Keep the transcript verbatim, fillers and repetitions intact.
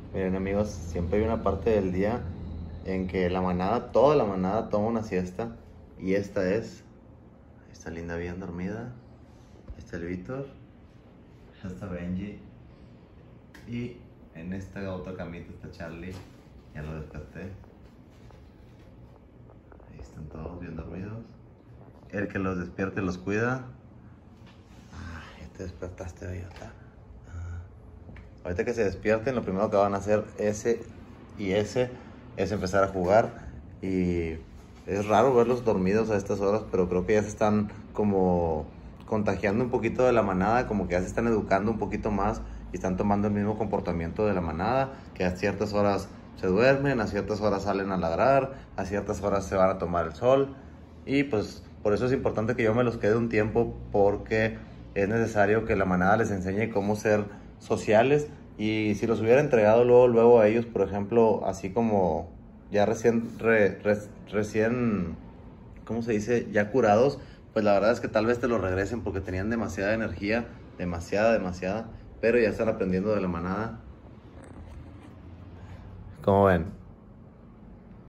Miren amigos, siempre hay una parte del día en que la manada, toda la manada toma una siesta. Y esta es, esta linda bien dormida. Ahí está el Víctor, ya está Benji. Y en esta otra camita está Charlie, ya lo desperté. Ahí están todos bien dormidos. El que los despierte los cuida. Ah, ya te despertaste, bellota. Ahorita que se despierten, lo primero que van a hacer ese y ese es empezar a jugar. Y es raro verlos dormidos a estas horas, pero creo que ya se están como contagiando un poquito de la manada, como que ya se están educando un poquito más y están tomando el mismo comportamiento de la manada, que a ciertas horas se duermen, a ciertas horas salen a ladrar, a ciertas horas se van a tomar el sol. Y pues por eso es importante que yo me los quede un tiempo, porque es necesario que la manada les enseñe cómo ser sociales. Y si los hubiera entregado luego, luego a ellos, por ejemplo, así como ya recién, re, re, recién, ¿cómo se dice? Ya curados, pues la verdad es que tal vez te los regresen porque tenían demasiada energía, demasiada, demasiada, pero ya están aprendiendo de la manada. ¿Cómo ven?